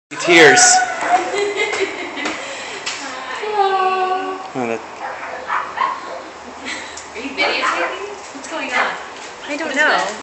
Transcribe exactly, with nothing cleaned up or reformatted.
Tears. Hello. Oh, that... Are you videotaping? What's going on? I don't know.